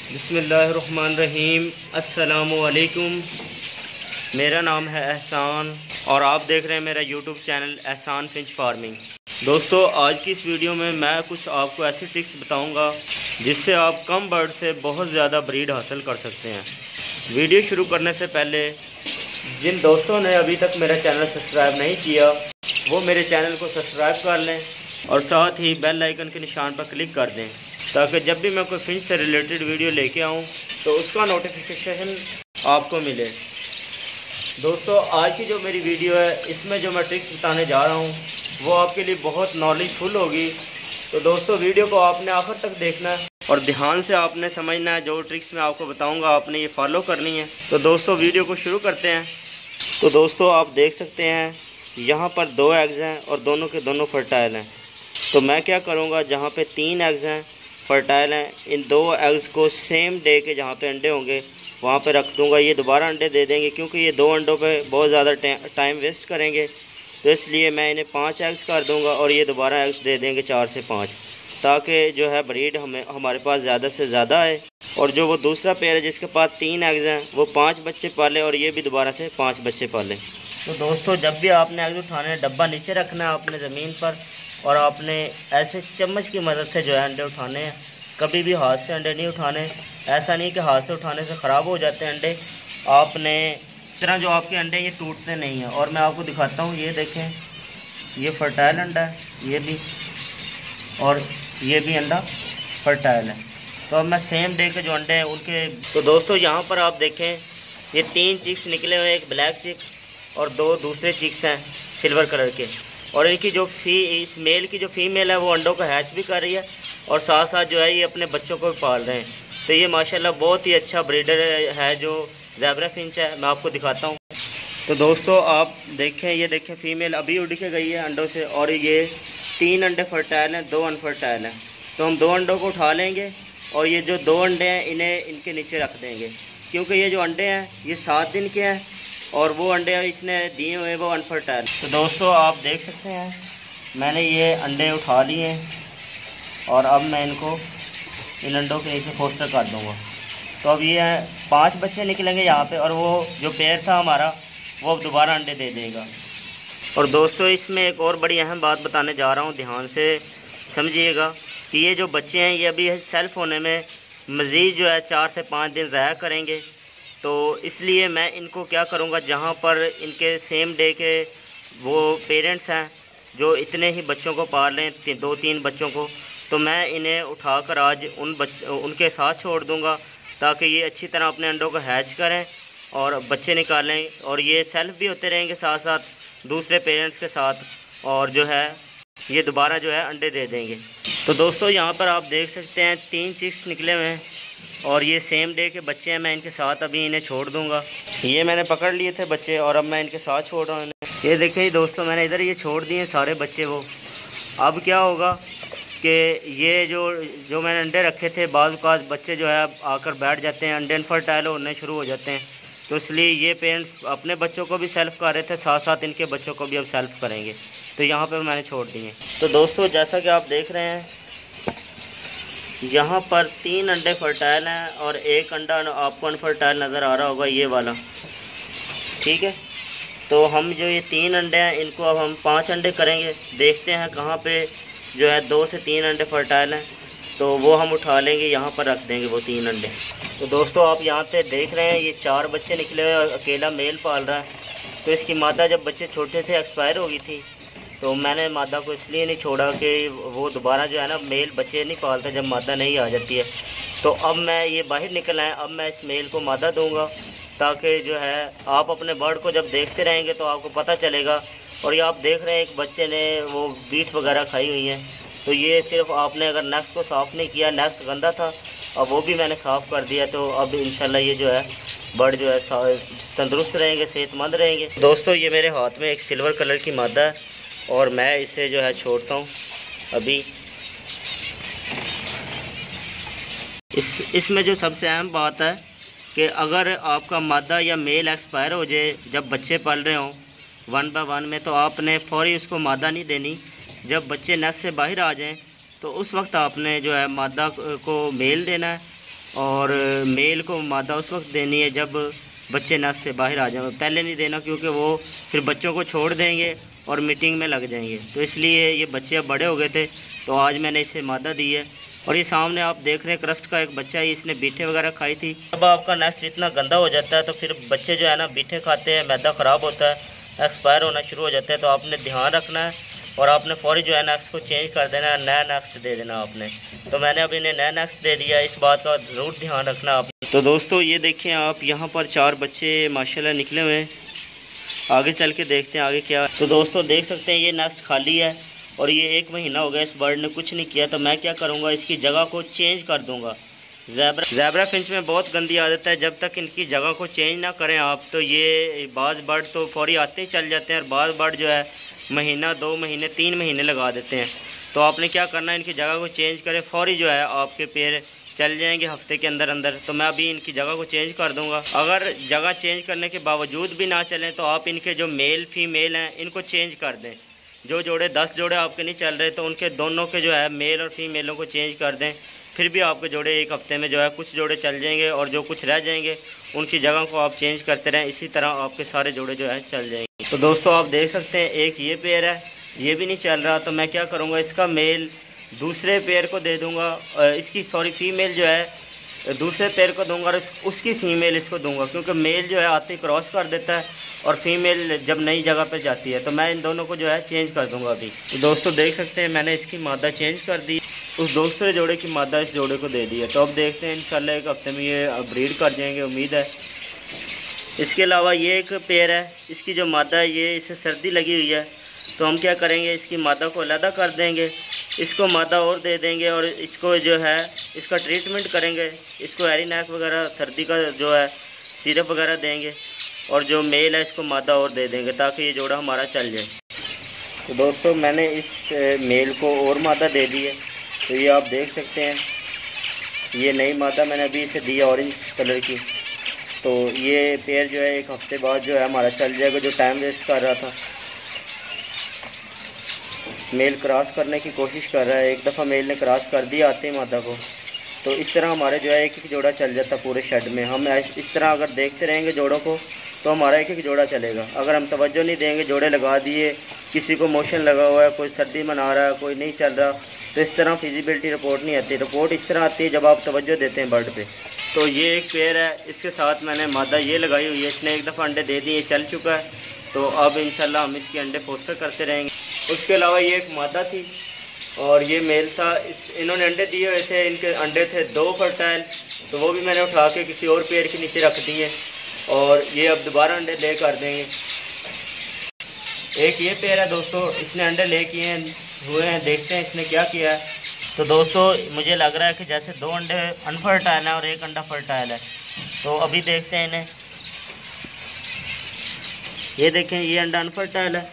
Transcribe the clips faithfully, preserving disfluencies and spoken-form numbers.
बिस्मिल्लाहिर्रहमानिर्रहीम। अस्सलामुअलैकुम। मेरा नाम है एहसान और आप देख रहे हैं मेरा YouTube channel Ehsan finch farming. दोस्तों, आज की इस वीडियो में मैं कुछ आपको ऐसी ट्रिक्स बताऊंगा जिससे आप कम बर्ड से बहुत ज़्यादा ब्रीड हासिल कर सकते हैं। वीडियो शुरू करने से पहले जिन दोस्तों ने अभी तक मेरा चैनल सब्सक्राइब नहीं किया वो मेरे चैनल को सब्सक्राइब कर लें और साथ ही बेल आइकन के निशान पर क्लिक कर दें ताकि जब भी मैं कोई फिंच से रिलेटेड वीडियो लेके आऊँ तो उसका नोटिफिकेशन आपको मिले। दोस्तों, आज की जो मेरी वीडियो है इसमें जो मैं ट्रिक्स बताने जा रहा हूँ वो आपके लिए बहुत नॉलेजफुल होगी। तो दोस्तों, वीडियो को आपने आखिर तक देखना है और ध्यान से आपने समझना है। जो ट्रिक्स मैं आपको बताऊँगा आपने ये फॉलो करनी है। तो दोस्तों, वीडियो को शुरू करते हैं। तो दोस्तों, आप देख सकते हैं यहाँ पर दो एग्स हैं और दोनों के दोनों फर्टाइल हैं। तो मैं क्या करूँगा, जहाँ पे तीन एग्स हैं फर्टाइल हैं, इन दो एग्स को सेम डे के जहाँ पे अंडे होंगे वहाँ पे रख दूँगा। ये दोबारा अंडे दे देंगे क्योंकि ये दो अंडों पे बहुत ज़्यादा टाइम वेस्ट करेंगे, तो इसलिए मैं इन्हें पाँच एग्स कर दूँगा और ये दोबारा एग्स दे देंगे चार से पाँच, ताकि जो है ब्रीड हमें हमारे पास ज़्यादा से ज़्यादा आए। और जो वो दूसरा पेयर है जिसके पास तीन एग्स हैं वो पाँच बच्चे पाले और ये भी दोबारा से पाँच बच्चे पाले। तो दोस्तों, जब भी आपने एग्स उठाने हैं डब्बा नीचे रखना है आपने ज़मीन पर और आपने ऐसे चम्मच की मदद से जो है अंडे उठाने हैं। कभी भी हाथ से अंडे नहीं उठाने। ऐसा नहीं कि हाथ से उठाने से ख़राब हो जाते हैं अंडे। आपने इस तरह जो आपके अंडे ये टूटते नहीं हैं। और मैं आपको दिखाता हूँ, ये देखें, ये फर्टाइल अंडा है, ये भी, और ये भी अंडा फर्टाइल है। तो अब मैं सेम डे के जो अंडे हैं उनके, तो दोस्तों यहाँ पर आप देखें ये तीन चिक्स निकले हुए हैं, एक ब्लैक चिक और दो दूसरे चिक्स हैं सिल्वर कलर के। और इनकी जो फी इस मेल की जो फीमेल है वो अंडों को हैच भी कर रही है और साथ साथ जो है ये अपने बच्चों को भी पाल रहे हैं। तो ये माशाल्लाह बहुत ही अच्छा ब्रीडर है जो ज़ेब्रा फिंच है। मैं आपको दिखाता हूँ। तो दोस्तों, आप देखें, ये देखें फीमेल अभी उड़ के गई है अंडों से और ये तीन अंडे फर्टाइल हैं, दो अनफर्टाइल हैं। तो हम दो अंडों को उठा लेंगे और ये जो दो अंडे हैं इन्हें इनके नीचे रख देंगे क्योंकि ये जो अंडे हैं ये सात दिन के हैं और वो अंडे इसने दिए हुए वो अनफर्टाइल। तो दोस्तों, आप देख सकते हैं मैंने ये अंडे उठा लिए हैं और अब मैं इनको इन अंडों के नीचे फोस्टर कर दूंगा। तो अब ये पांच बच्चे निकलेंगे यहाँ पे और वो जो पेयर था हमारा वो दोबारा अंडे दे देगा। और दोस्तों, इसमें एक और बड़ी अहम बात बताने जा रहा हूँ, ध्यान से समझिएगा कि ये जो बच्चे हैं ये अभी सेल्फ होने में मज़ीद जो है चार से पाँच दिन ज़ाया करेंगे। तो इसलिए मैं इनको क्या करूँगा, जहाँ पर इनके सेम डे के वो पेरेंट्स हैं जो इतने ही बच्चों को पाल रहे हैं, दो तीन बच्चों को, तो मैं इन्हें उठाकर आज उन बच उनके साथ छोड़ दूँगा ताकि ये अच्छी तरह अपने अंडों को हैच करें और बच्चे निकालें और ये सेल्फ भी होते रहेंगे साथ साथ दूसरे पेरेंट्स के साथ, और जो है ये दोबारा जो है अंडे दे देंगे। तो दोस्तों, यहाँ पर आप देख सकते हैं तीन चिक्स निकले हुए हैं और ये सेम डे के बच्चे हैं। मैं इनके साथ अभी इन्हें छोड़ दूंगा। ये मैंने पकड़ लिए थे बच्चे और अब मैं इनके साथ छोड़ रहा हूँ इन्हें। ये देखें दोस्तों, मैंने इधर ये छोड़ दिए सारे बच्चे। वो अब क्या होगा कि ये जो जो मैंने अंडे रखे थे बाज़ औक़ात बच्चे जो है आकर बैठ जाते हैं, अंडे अनफर्टाइल होने शुरू हो जाते हैं। तो इसलिए ये पेरेंट्स अपने बच्चों को भी सेल्फ़ कर रहे थे, साथ साथ इनके बच्चों को भी अब सेल्फ़ करेंगे। तो यहाँ पर मैंने छोड़ दिए। तो दोस्तों, जैसा कि आप देख रहे हैं यहाँ पर तीन अंडे फर्टाइल हैं और एक अंडा आपको अनफर्टाइल नज़र आ रहा होगा, ये वाला, ठीक है। तो हम जो ये तीन अंडे हैं इनको अब हम पांच अंडे करेंगे। देखते हैं कहाँ पे जो है दो से तीन अंडे फर्टाइल हैं, तो वो हम उठा लेंगे, यहाँ पर रख देंगे वो तीन अंडे। तो दोस्तों, आप यहाँ पे देख रहे हैं ये चार बच्चे निकले हुए और अकेला मेल पाल रहा है। तो इसकी मादा जब बच्चे छोटे थे एक्सपायर हो गई थी, तो मैंने मादा को इसलिए नहीं छोड़ा कि वो दोबारा जो है ना मेल बच्चे नहीं पालता जब मादा नहीं आ जाती है। तो अब मैं ये बाहर निकल आए, अब मैं इस मेल को मादा दूंगा ताकि जो है आप अपने बर्ड को जब देखते रहेंगे तो आपको पता चलेगा। और ये आप देख रहे हैं एक बच्चे ने वो बीट वगैरह खाई हुई हैं। तो ये सिर्फ आपने अगर नेक्स्ट को साफ़ नहीं किया, नेक्स्ट गंदा था, अब वो भी मैंने साफ़ कर दिया। तो अब इंशाल्लाह ये जो है बर्ड जो है तंदुरुस्त रहेंगे, सेहतमंद रहेंगे। दोस्तों, ये मेरे हाथ में एक सिल्वर कलर की मादा है और मैं इसे जो है छोड़ता हूँ अभी। इस इसमें जो सबसे अहम बात है कि अगर आपका मादा या मेल एक्सपायर हो जाए जब बच्चे पल रहे हों वन बाय वन में, तो आपने फौरी उसको मादा नहीं देनी। जब बच्चे नेस्ट से बाहर आ जाएं तो उस वक्त आपने जो है मादा को मेल देना है और मेल को मादा उस वक्त देनी है जब बच्चे नस से बाहर आ जाए, पहले नहीं देना क्योंकि वो फिर बच्चों को छोड़ देंगे और मीटिंग में लग जाएंगे। तो इसलिए ये बच्चे अब बड़े हो गए थे तो आज मैंने इसे मादा दी है। और ये सामने आप देख रहे हैं क्रस्ट का एक बच्चा है, इसने बीठे वगैरह खाई थी। जब आपका नेस्ट इतना गंदा हो जाता है तो फिर बच्चे जो है ना बीठे खाते हैं, मैदा ख़राब होता है, एक्सपायर होना शुरू हो जाता है। तो आपने ध्यान रखना है और आपने फौरी जो है नेक्स्ट को चेंज कर देना है, नया नेक्स्ट दे देना आपने। तो मैंने अब इन्हें नया नेक्स्ट दे दिया, इस बात का ज़रूर ध्यान रखना आप। तो दोस्तों ये देखें आप, यहाँ पर चार बच्चे माशाल्लाह निकले हुए हैं। आगे चल के देखते हैं आगे क्या। तो दोस्तों देख सकते हैं ये नेस्ट खाली है और ये एक महीना हो गया इस बर्ड ने कुछ नहीं किया। तो मैं क्या करूँगा, इसकी जगह को चेंज कर दूँगा। ज़ेब्रा ज़ेब्रा फिंच में बहुत गंदी आदत है, जब तक इनकी जगह को चेंज ना करें आप तो ये बाज़ बर्ड तो फौरी आते ही चल जाते हैं और बाज़ बर्ड जो है महीना दो महीने तीन महीने लगा देते हैं। तो आपने क्या करना है, इनकी जगह को चेंज करें, फौरी जो है आपके पैर चल जाएंगे हफ्ते के अंदर अंदर। तो मैं अभी इनकी जगह को चेंज कर दूंगा। अगर जगह चेंज करने के बावजूद भी ना चलें तो आप इनके जो मेल फीमेल हैं इनको चेंज कर दें। जो जोड़े दस जोड़े आपके नहीं चल रहे तो उनके दोनों के जो है मेल और फीमेलों को चेंज कर दें, फिर भी आपके जोड़े एक हफ्ते में जो है कुछ जोड़े चल जाएंगे और जो कुछ रह जाएंगे उनकी जगह को आप चेंज करते रहें। इसी तरह आपके सारे जोड़े जो है चल जाएंगे। तो दोस्तों आप देख सकते हैं एक ये पेयर है, ये भी नहीं चल रहा। तो मैं क्या करूँगा, इसका मेल दूसरे पेयर को दे दूँगा, इसकी सॉरी फीमेल जो है दूसरे पेयर को दूंगा और उसकी फ़ीमेल इसको दूंगा, क्योंकि मेल जो है आते ही क्रॉस कर देता है और फीमेल जब नई जगह पर जाती है। तो मैं इन दोनों को जो है चेंज कर दूंगा अभी। तो दोस्तों देख सकते हैं मैंने इसकी मादा चेंज कर दी, उस दूसरे जोड़े की मादा इस जोड़े को दे दी है। तो अब देखते हैं इंशाल्लाह एक हफ्ते में ये ब्रीड कर जाएंगे, उम्मीद है। इसके अलावा ये एक पेयर है, इसकी जो मादा है ये इसे सर्दी लगी हुई है, तो हम क्या करेंगे इसकी मादा को अलहदा कर देंगे, इसको मादा और दे देंगे और इसको जो है इसका ट्रीटमेंट करेंगे। इसको एरिनैक वगैरह सर्दी का जो है सिरप वगैरह देंगे और जो मेल है इसको मादा और दे देंगे ताकि ये जोड़ा हमारा चल जाए। तो दोस्तों मैंने इस मेल को और मादा दे दी है। तो ये आप देख सकते हैं ये नई मादा मैंने अभी इसे दी है ऑरेंज कलर की। तो ये पेयर जो है एक हफ्ते बाद जो है हमारा चल जाएगा, जो टाइम वेस्ट कर रहा था। मेल क्रॉस करने की कोशिश कर रहा है, एक दफ़ा मेल ने क्रॉस कर दिया आते ही मादा को। तो इस तरह हमारे जो है एक एक जोड़ा चल जाता पूरे शेड में। हम इस तरह अगर देखते रहेंगे जोड़ों को तो हमारा एक एक जोड़ा चलेगा। अगर हम तवज्जो नहीं देंगे, जोड़े लगा दिए, किसी को मोशन लगा हुआ है, कोई सर्दी मना रहा है, कोई नहीं चल रहा, तो इस तरह फिजिबिलिटी रिपोर्ट नहीं आती। रिपोर्ट इस तरह आती है जब आप तवज्जो देते हैं बर्ड पे। तो ये एक पेयर है, इसके साथ मैंने मादा ये लगाई हुई है। इसने एक दफ़ा अंडे दे दिए, चल चुका है। तो अब इंशाल्लाह हम इसके अंडे फोस्टर करते रहेंगे। उसके अलावा ये एक मादा थी और ये मेल था। इस इन्होंने अंडे दिए हुए थे, इनके अंडे थे दो फर्टाइल, तो वो भी मैंने उठा के किसी और पेड़ के नीचे रख दिए और ये अब दोबारा अंडे ले कर देंगे। एक ये पेड़ है दोस्तों, इसने अंडे ले किए हुए हैं, देखते हैं इसने क्या किया है। तो दोस्तों मुझे लग रहा है कि जैसे दो अंडे अनफर्टाइल है और एक अंडा फर्टाइल है। तो अभी देखते हैं इन्हें। ये देखें ये अंडा अनफर्टाइल है,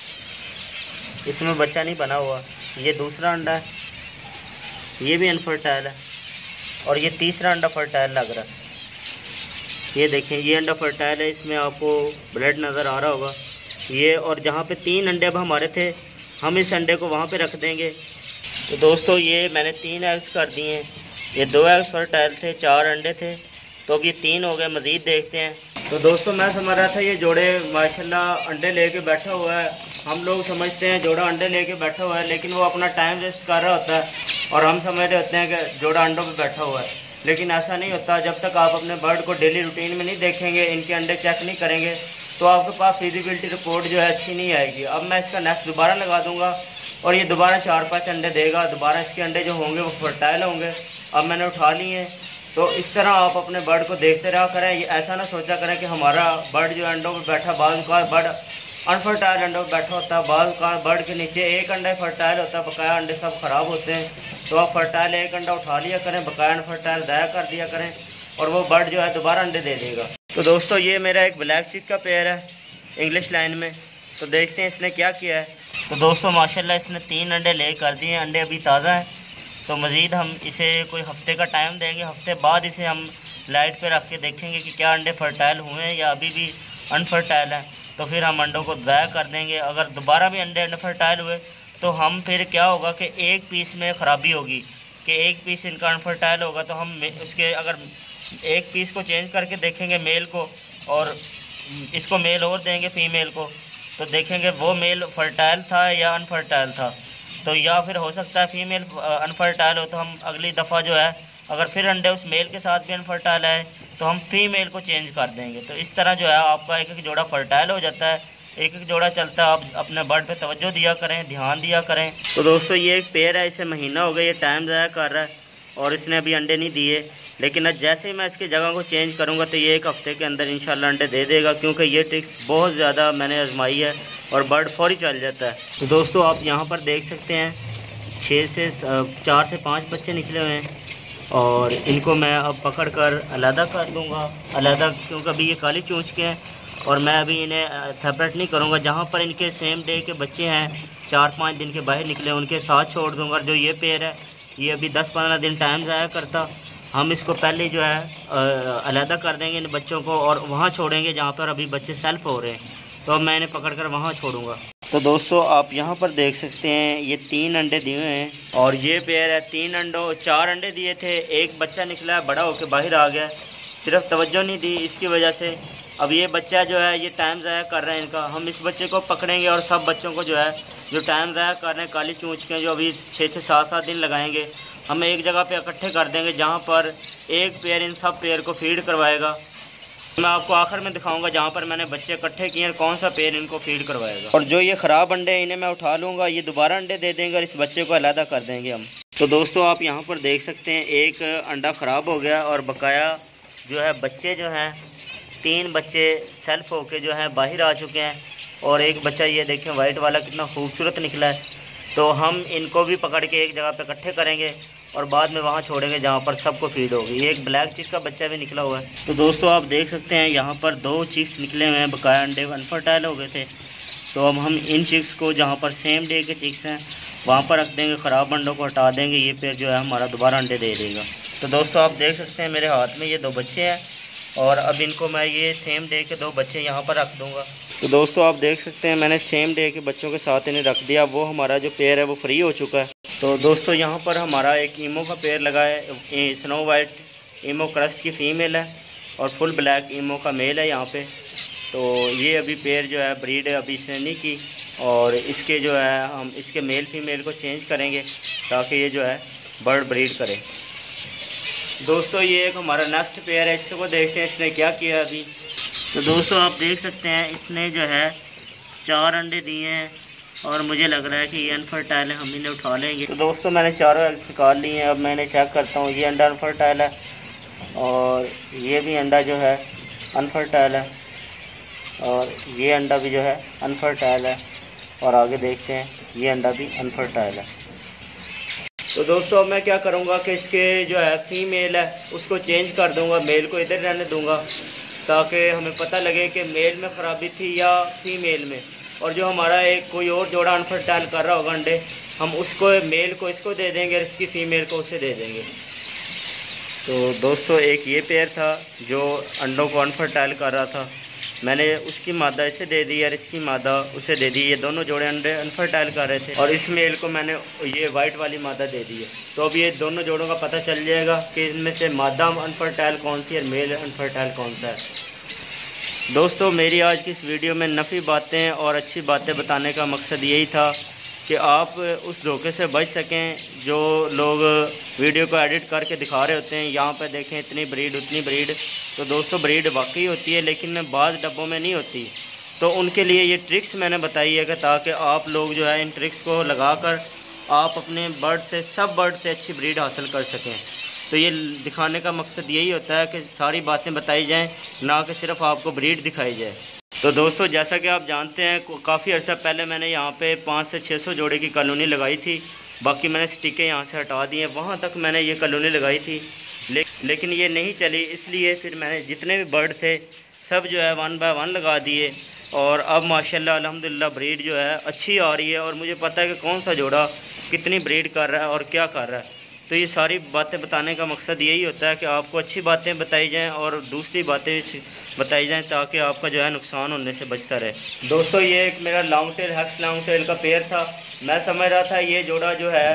इसमें बच्चा नहीं बना हुआ। ये दूसरा अंडा है, ये भी अनफर्टाइल है और ये तीसरा अंडा फर्टाइल लग रहा है। ये देखें ये अंडा फर्टाइल है, इसमें आपको ब्लड नज़र आ रहा होगा ये। और जहाँ पे तीन अंडे अब हमारे थे, हम इस अंडे को वहाँ पे रख देंगे। तो दोस्तों ये मैंने तीन एग्स कर दिए हैं, ये दो एग्स फर्टाइल थे, चार अंडे थे, तो अब ये तीन हो गए। मज़ीद देखते हैं। तो दोस्तों मैं समझ रहा था ये जोड़े माशाल्लाह अंडे लेके बैठा हुआ है। हम लोग समझते हैं जोड़ा अंडे लेके बैठा हुआ है, लेकिन वो अपना टाइम वेस्ट कर रहा होता है और हम समझ रहे होते हैं कि जोड़ा अंडों पे बैठा हुआ है, लेकिन ऐसा नहीं होता। जब तक आप अपने बर्ड को डेली रूटीन में नहीं देखेंगे, इनके अंडे चेक नहीं करेंगे, तो आपके पास फिजिबिलिटी रिपोर्ट जो है अच्छी नहीं आएगी। अब मैं इसका नेक्स्ट दोबारा लगा दूंगा और ये दोबारा चार पाँच अंडे देगा। दोबारा इसके अंडे जो होंगे वो फर्टाइल होंगे। अब मैंने उठा लिए हैं। तो इस तरह आप अपने बर्ड को देखते रहा करें। ये ऐसा ना सोचा करें कि हमारा बर्ड जो अंडों पर बैठा, बाज़ का बर्ड अनफर्टाइल अंडों पर बैठा होता है, बाज़ का बर्ड के नीचे एक अंडा फर्टाइल होता है, बकाया अंडे सब ख़राब होते हैं। तो आप फर्टाइल एक अंडा उठा लिया करें, बकाया अनफर्टाइल ज़ाया कर दिया करें और वो बर्ड जो है दोबारा अंडे दे देगा। तो दोस्तों ये मेरा एक ब्लैक चिक का पेयर है इंग्लिश लाइन में। तो देखते हैं इसने क्या किया है। तो दोस्तों माशाल्लाह इसने तीन अंडे ले कर दिए हैं, अंडे अभी ताज़ा हैं। तो मज़ीद हम इसे कोई हफ्ते का टाइम देंगे, हफ्ते बाद इसे हम लाइट पे रख के देखेंगे कि क्या अंडे फर्टाइल हुए हैं या अभी भी अनफर्टाइल हैं। तो फिर हम अंडों को ज़ाया कर देंगे। अगर दोबारा भी अंडे अनफर्टाइल हुए तो हम फिर क्या होगा कि एक पीस में ख़राबी होगी, कि एक पीस इनका अनफर्टाइल होगा, तो हम उसके अगर एक पीस को चेंज करके देखेंगे मेल को और इसको मेल और देंगे फीमेल को, तो देखेंगे वो मेल फर्टाइल था या अनफर्टाइल था। तो या फिर हो सकता है फीमेल अनफर्टाइल हो, तो हम अगली दफ़ा जो है अगर फिर अंडे उस मेल के साथ भी अनफर्टाइल आए तो हम फीमेल को चेंज कर देंगे। तो इस तरह जो है आपका एक एक जोड़ा फर्टाइल हो जाता है, एक एक जोड़ा चलता है। आप अपने बर्ड पे तवज्जो दिया करें, ध्यान दिया करें। तो दोस्तों ये एक पेयर है, इसे महीना हो गया ये टाइम ज़ाया कर रहा है और इसने अभी अंडे नहीं दिए, लेकिन आज जैसे ही मैं इसकी जगह को चेंज करूँगा तो ये एक हफ़्ते के अंदर इंशाल्लाह अंडे दे देगा, क्योंकि ये ट्रिक्स बहुत ज़्यादा मैंने आजमाई है और बर्ड फौरी चल जाता है। तो दोस्तों आप यहाँ पर देख सकते हैं छः से चार से पाँच बच्चे निकले हुए हैं और इनको मैं अब पकड़ कर अलहदा कर दूँगा, अलहदा, क्योंकि अभी ये काली चूँच के हैं और मैं अभी इन्हें सेपरेट नहीं करूँगा। जहाँ पर इनके सेम डे के बच्चे हैं चार पाँच दिन के बाहर निकले उनके साथ छोड़ दूँगा। जो ये पेयर है ये अभी दस पंद्रह दिन टाइम ज़ाया करता, हम इसको पहले जो है अलहदा कर देंगे इन बच्चों को और वहाँ छोड़ेंगे जहाँ पर अभी बच्चे सेल्फ हो रहे हैं, तो अब मैं इन्हें पकड़ कर वहाँ छोड़ूंगा। तो दोस्तों आप यहाँ पर देख सकते हैं ये तीन अंडे दिए हैं और ये पेयर है तीन अंडों चार अंडे दिए थे, एक बच्चा निकला है बड़ा होकर बाहर आ गया, सिर्फ तवज्जो नहीं दी इसकी वजह से। अब ये बच्चा जो है ये टाइम ज़ाया कर रहे हैं इनका, हम इस बच्चे को पकड़ेंगे और सब बच्चों को जो है जो टाइम ज़ाया कर रहे हैं काली चूँच के जो अभी छः से सात सात दिन लगाएंगे, हम एक जगह पे इकट्ठे कर देंगे जहाँ पर एक पेयर इन सब पेयर को फीड करवाएगा। मैं आपको आखिर में दिखाऊंगा जहाँ पर मैंने बच्चे इकट्ठे किए हैं कौन सा पेयर इनको फीड करवाएगा। और जो ये ख़राब अंडे हैं इन्हें मैं उठा लूँगा, ये दोबारा अंडे दे देंगे और इस बच्चे को अलहदा कर देंगे हम। तो दोस्तों आप यहाँ पर देख सकते हैं एक अंडा ख़राब हो गया और बकाया जो है बच्चे जो हैं तीन बच्चे सेल्फ होके जो है बाहर आ चुके हैं और एक बच्चा ये देखें वाइट वाला कितना खूबसूरत निकला है। तो हम इनको भी पकड़ के एक जगह पे इकट्ठे करेंगे और बाद में वहाँ छोड़ेंगे जहाँ पर सबको फीड होगी। एक ब्लैक चिक का बच्चा भी निकला हुआ है। तो दोस्तों आप देख सकते हैं यहाँ पर दो चिक्स निकले हुए हैं, बकाया अंडे अनफर्टाइल हो गए थे। तो अब हम इन चिक्स को जहाँ पर सेम डे के चिक्स हैं वहाँ पर रख देंगे, ख़राब अंडों को हटा देंगे, ये पेड़ जो है हमारा दोबारा अंडे दे देगा। तो दोस्तों आप देख सकते हैं मेरे हाथ में ये दो बच्चे हैं और अब इनको मैं ये सेम डे के दो बच्चे यहाँ पर रख दूँगा। तो दोस्तों आप देख सकते हैं मैंने सेम डे के बच्चों के साथ इन्हें रख दिया, वो हमारा जो पेयर है वो फ्री हो चुका है। तो दोस्तों यहाँ पर हमारा एक ईमो का पेयर लगा है, स्नो वाइट ईमो क्रस्ट की फ़ीमेल है और फुल ब्लैक ईमो का मेल है यहाँ पे। तो ये अभी पेयर जो है ब्रीड अभी इसने नहीं की और इसके जो है हम इसके मेल फीमेल को चेंज करेंगे ताकि ये जो है बर्ड ब्रीड करे। दोस्तों ये एक हमारा नेक्स्ट पेयर है, इसको देखते हैं इसने क्या किया अभी। तो दोस्तों आप देख सकते हैं इसने जो है चार अंडे दिए हैं और मुझे लग रहा है कि ये अनफर्टाइल है, हम इन्हें उठा लेंगे। तो दोस्तों मैंने चारों एग्स निकाल लिए हैं, अब मैंने चेक करता हूँ। ये अंडा अनफर्टाइल है और ये भी अंडा जो है अनफर्टाइल है और ये अंडा भी जो है अनफर्टाइल है और आगे देखते हैं ये अंडा भी अनफर्टाइल है। तो दोस्तों अब मैं क्या करूँगा कि इसके जो है फीमेल है उसको चेंज कर दूँगा, मेल को इधर रहने दूँगा ताकि हमें पता लगे कि मेल में ख़राबी थी या फीमेल में। और जो हमारा एक कोई और जोड़ा अनफर्टाइल कर रहा होगा अंडे, हम उसको मेल को इसको दे देंगे और इसकी फ़ीमेल को उसे दे देंगे। तो दोस्तों एक ये पेयर था जो अंडों को अनफर्टाइल कर रहा था, मैंने उसकी मादा इसे दे दी और इसकी मादा उसे दे दी। ये दोनों जोड़े अंडे अनफर्टाइल कर रहे थे और इस मेल को मैंने ये वाइट वाली मादा दे दी है। तो अब ये दोनों जोड़ों का पता चल जाएगा कि इनमें से मादा अनफर्टाइल कौन सी और मेल अनफर्टाइल कौन सा है। दोस्तों मेरी आज की इस वीडियो में नफ़ी बातें और अच्छी बातें बताने का मकसद यही था कि आप उस धोखे से बच सकें जो लोग वीडियो को एडिट करके दिखा रहे होते हैं। यहाँ पे देखें इतनी ब्रीड उतनी ब्रीड, तो दोस्तों ब्रीड वाकई होती है लेकिन बाज़ डब्बों में नहीं होती। तो उनके लिए ये ट्रिक्स मैंने बताई है कि ताकि आप लोग जो है इन ट्रिक्स को लगाकर आप अपने बर्ड से सब बर्ड से अच्छी ब्रीड हासिल कर सकें। तो ये दिखाने का मकसद यही होता है कि सारी बातें बताई जाएँ, ना कि सिर्फ आपको ब्रीड दिखाई जाए। तो दोस्तों जैसा कि आप जानते हैं काफ़ी अर्सा पहले मैंने यहाँ पे पाँच से छः सौ जोड़े की कॉलोनी लगाई थी, बाकी मैंने स्टिकें यहाँ से हटा दी हैं। वहाँ तक मैंने ये कॉलोनी लगाई थी ले, लेकिन ये नहीं चली, इसलिए फिर मैंने जितने भी बर्ड थे सब जो है वन बाय वन लगा दिए और अब माशाल्लाह अल्हम्दुलिल्लाह ब्रीड जो है अच्छी आ रही है और मुझे पता है कि कौन सा जोड़ा कितनी ब्रीड कर रहा है और क्या कर रहा है। तो ये सारी बातें बताने का मकसद यही होता है कि आपको अच्छी बातें बताई जाएं और दूसरी बातें बताई जाएं ताकि आपका जो है नुकसान होने से बचता रहे। दोस्तों ये एक मेरा long tail Heck's long tail का पेयर था। मैं समझ रहा था ये जोड़ा जो है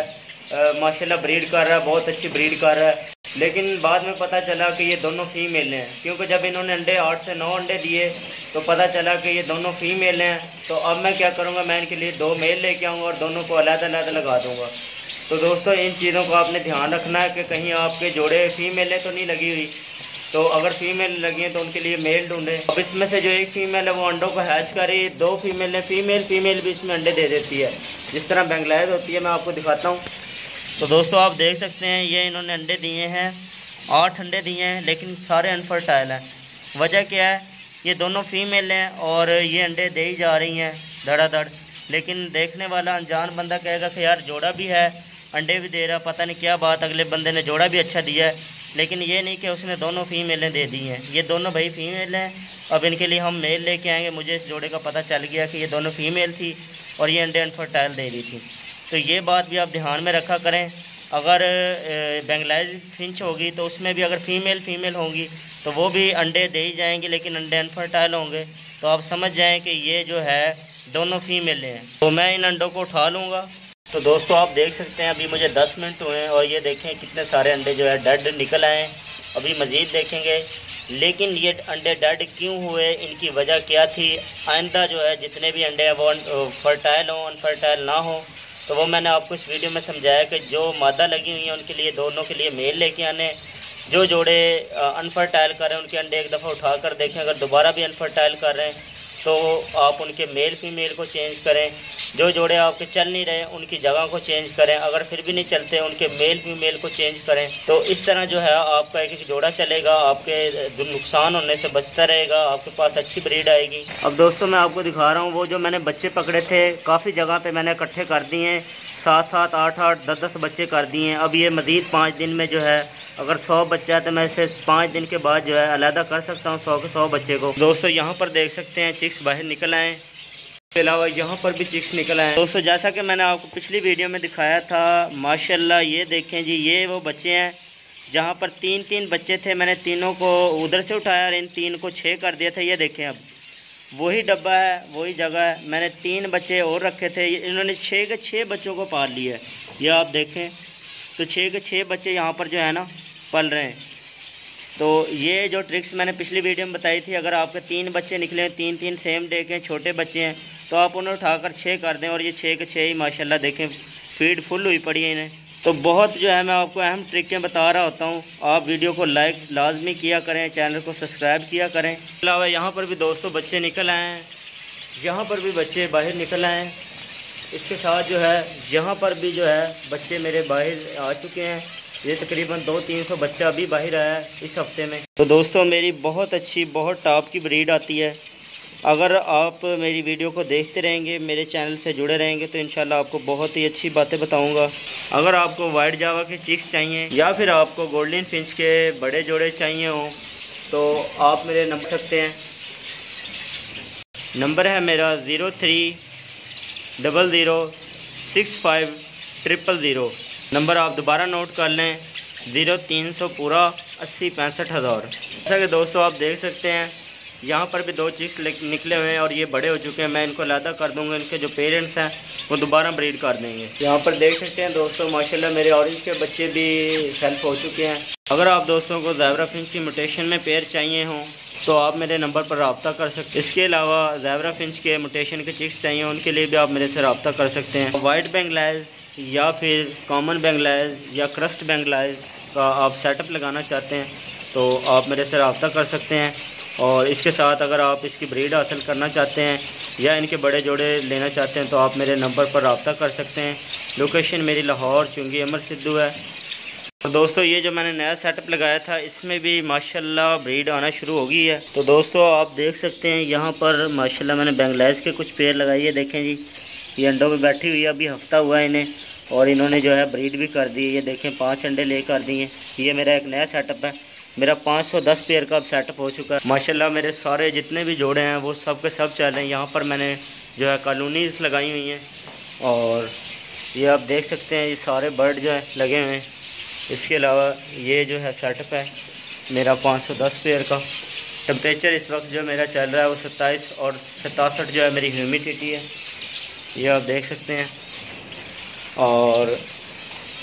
माशाल्लाह ब्रीड कर रहा है, बहुत अच्छी ब्रीड कर रहा है। लेकिन बाद में पता चला कि ये दोनों फीमेल हैं, क्योंकि जब इन्होंने अंडे आठ से नौ अंडे दिए तो पता चला कि ये दोनों फीमेल हैं। तो अब मैं क्या करूँगा, मैं इनके लिए दो मेल लेके आऊँगा और दोनों को अलग अलग लगा दूँगा। तो दोस्तों इन चीज़ों को आपने ध्यान रखना है कि कहीं आपके जोड़े फीमेलें तो नहीं लगी हुई। तो अगर फीमेल लगी है तो उनके लिए मेल ढूंढें। अब इसमें से जो एक फीमेल है वो अंडों को हैच करी, दो फीमेल है, फीमेल फीमेल भी इसमें अंडे दे देती है, जिस तरह बेंगलाइज होती है। मैं आपको दिखाता हूँ। तो दोस्तों आप देख सकते हैं ये इन्होंने अंडे दिए हैं, आठ अंडे दिए हैं, लेकिन सारे अनफर्टाइल हैं। वजह क्या है, ये दोनों फीमेल हैं और ये अंडे दे ही जा रही हैं धड़ाधड़। लेकिन देखने वाला अनजान बंदा कहेगा कि यार जोड़ा भी है, अंडे भी दे रहा, पता नहीं क्या बात, अगले बंदे ने जोड़ा भी अच्छा दिया है। लेकिन ये नहीं कि उसने दोनों फीमेलें दे दी हैं। ये दोनों भाई फीमेल हैं। अब इनके लिए हम मेल लेके आएंगे। मुझे इस जोड़े का पता चल गया कि ये दोनों फीमेल थी और ये अंडे अनफर्टाइल दे रही थी। तो ये बात भी आप ध्यान में रखा करें। अगर बेंगलाइज फिंच होगी तो उसमें भी अगर फीमेल फीमेल होंगी तो वो भी अंडे दे ही जाएंगे, लेकिन अंडे अनफर्टाइल होंगे। तो आप समझ जाएं कि ये जो है दोनों फीमेल हैं। तो मैं इन अंडों को उठा लूँगा। तो दोस्तों आप देख सकते हैं अभी मुझे दस मिनट हुए हैं और ये देखें कितने सारे अंडे जो है डेड निकल आए हैं। अभी मज़ीद देखेंगे। लेकिन ये अंडे डेड क्यों हुए, इनकी वजह क्या थी। आइंदा जो है जितने भी अंडे हैं वो फर्टाइल हों, अनफर्टाइल ना हो, तो वो मैंने आपको इस वीडियो में समझाया कि जो मादा लगी हुई है उनके लिए, दोनों के लिए मेल लेके आने। जो जोड़े अनफर्टाइल कर रहे हैं उनके अंडे एक दफ़ा उठा कर देखें। अगर दोबारा भी अनफर्टाइल कर रहे हैं तो आप उनके मेल फीमेल को चेंज करें। जो जोड़े आपके चल नहीं रहे उनकी जगह को चेंज करें। अगर फिर भी नहीं चलते उनके मेल फीमेल को चेंज करें। तो इस तरह जो है आपका एक जोड़ा चलेगा, आपके नुकसान होने से बचता रहेगा, आपके पास अच्छी ब्रीड आएगी। अब दोस्तों मैं आपको दिखा रहा हूँ वो जो मैंने बच्चे पकड़े थे, काफ़ी जगह पे मैंने इकट्ठे कर दिए हैं, सात सात आठ आठ दस दस बच्चे कर दिए हैं। अब ये मज़ीद पाँच दिन में जो है अगर सौ बच्चा है तो मैं इसे पाँच दिन के बाद जो है अलहदा कर सकता हूँ सौ के सौ बच्चे को। दोस्तों यहाँ पर देख सकते हैं चिक्स बाहर निकल आए, इसके अलावा यहाँ पर भी चिक्स निकल आए। दोस्तों जैसा कि मैंने आपको पिछली वीडियो में दिखाया था, माशाल्लाह ये देखें जी, ये वो बच्चे हैं जहाँ पर तीन तीन बच्चे थे। मैंने तीनों को उधर से उठाया और इन तीन को छः कर दिया था। ये देखें अब वही डब्बा है, वही जगह है। मैंने तीन बच्चे और रखे थे, इन्होंने छः के छः बच्चों को पाल लिया है। ये आप देखें तो छः के छः बच्चे यहाँ पर जो है ना पल रहे हैं। तो ये जो ट्रिक्स मैंने पिछली वीडियो में बताई थी, अगर आपके तीन बच्चे निकले, तीन तीन सेम डे के छोटे बच्चे हैं, तो आप उन्हें उठाकर छः कर दें और ये छः के छः ही माशाल्लाह देखें फीड फुल हुई पड़ी है इन्हें। तो बहुत जो है मैं आपको अहम ट्रिकें बता रहा होता हूँ। आप वीडियो को लाइक लाजमी किया करें, चैनल को सब्सक्राइब किया करें। इसके अलावा यहाँ पर भी दोस्तों बच्चे निकल आए हैं, यहाँ पर भी बच्चे बाहर निकल आए हैं। इसके साथ जो है यहाँ पर भी जो है बच्चे मेरे बाहर आ चुके हैं। ये तकरीबन दो तीन सौ बच्चा अभी बाहर आया है इस हफ्ते में। तो दोस्तों मेरी बहुत अच्छी, बहुत टॉप की ब्रीड आती है। अगर आप मेरी वीडियो को देखते रहेंगे, मेरे चैनल से जुड़े रहेंगे, तो इंशाल्लाह आपको बहुत ही अच्छी बातें बताऊंगा। अगर आपको वाइट जावा के चिक्स चाहिए या फिर आपको गोल्डन फिंच के बड़े जोड़े चाहिए हों तो आप मेरे नंबर सकते हैं। नंबर है मेरा zero three double zero six five triple zero. Number आप दोबारा नोट कर लें, ज़ीरो तीन सौ पूरा अस्सी पैंसठ हज़ार। जैसा कि दोस्तों आप देख सकते हैं यहाँ पर भी दो चिक्स निकले हुए हैं और ये बड़े हो चुके हैं। मैं इनको अलहदा कर दूंगा, इनके जो पेरेंट्स हैं वो दोबारा ब्रीड कर देंगे। यहाँ पर देख सकते हैं दोस्तों माशाल्लाह मेरे ऑरेंज के बच्चे भी सेल्फ हो चुके हैं। अगर आप दोस्तों को ज़ेबरा फिंच की म्यूटेशन में पेयर चाहिए हों तो आप मेरे नंबर पर रब्ता कर सकते हैं। इसके अलावा ज़ेबरा फिंच के म्यूटेशन के चिक्स चाहिए उनके लिए भी आप मेरे से रब्ता कर सकते हैं। वाइट बेंगलाइज या फिर कॉमन बेंगलाइज या क्रस्ट बेंगलाइज का आप सेटअप लगाना चाहते हैं तो आप मेरे से रब्ता कर सकते हैं। और इसके साथ अगर आप इसकी ब्रीड हासिल करना चाहते हैं या इनके बड़े जोड़े लेना चाहते हैं तो आप मेरे नंबर पर रब्ता कर सकते हैं। लोकेशन मेरी लाहौर चुंगी अमर सिद्धू है। तो दोस्तों ये जो मैंने नया सेटअप लगाया था इसमें भी माशाल्लाह ब्रीड आना शुरू हो गई है। तो दोस्तों आप देख सकते हैं यहाँ पर माशाल्लाह मैंने बेंगलाइज के कुछ पेयर लगाई है। देखें जी ये अंडों में बैठी हुई है, अभी हफ्ता हुआ है इन्हें और इन्होंने जो है ब्रीड भी कर दी है। ये देखें पाँच अंडे ले कर दिए। ये मेरा एक नया सेटअप है, मेरा पाँच सौ दस पेयर का अब सेटअप हो चुका है। माशाल्लाह मेरे सारे जितने भी जोड़े हैं वो सब के सब चल रहे हैं। यहाँ पर मैंने जो है कॉलोनीज़ लगाई हुई हैं और ये आप देख सकते हैं ये सारे बर्ड जो है लगे हुए हैं। इसके अलावा ये जो है सेटअप है मेरा पाँच सौ दस पेयर का। टेम्परेचर इस वक्त जो मेरा चल रहा है वो सत्ताईस और सतासठ जो है मेरी ह्यूमिडिटी है, ये आप देख सकते हैं। और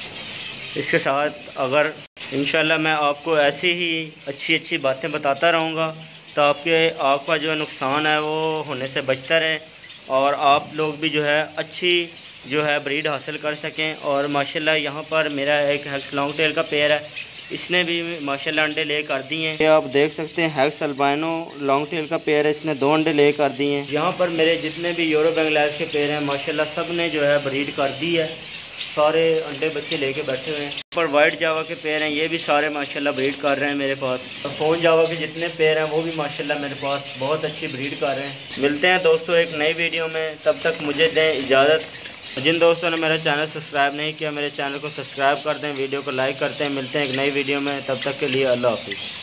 इसके साथ अगर इंशाल्लाह मैं आपको ऐसी ही अच्छी अच्छी बातें बताता रहूँगा तो आपके आपका जो नुकसान है वो होने से बचता रहे और आप लोग भी जो है अच्छी जो है ब्रीड हासिल कर सकें। और माशाल्लाह यहाँ पर मेरा एक हैक्स लॉन्ग टेल का पेयर है, इसने भी माशाल्लाह अंडे ले कर दिए हैं। ये आप देख सकते हैं हैक्स अल्बाइनो लॉन्ग टेल का पेयर है, इसने दो अंडे ले कर दिए हैं। यहाँ पर मेरे जितने भी यूरो बंगलादेश के पेयर हैं माशाल्लाह सब ने जो है ब्रीड कर दी है, सारे अंडे बच्चे लेके बैठे हुए हैं। पर वाइट जावा के पेयर हैं, ये भी सारे माशाल्लाह ब्रीड कर रहे हैं मेरे पास। और फोन जावा के जितने पेयर हैं वो भी माशाल्लाह मेरे पास बहुत अच्छी ब्रीड कर रहे हैं। मिलते हैं दोस्तों एक नई वीडियो में, तब तक मुझे दें इजाज़त। जिन दोस्तों ने मेरा चैनल सब्सक्राइब नहीं किया मेरे चैनल को सब्सक्राइब कर दें, वीडियो को लाइक करते हैं। मिलते हैं एक नई वीडियो में, तब तक के लिए अल्लाह हाफिज़।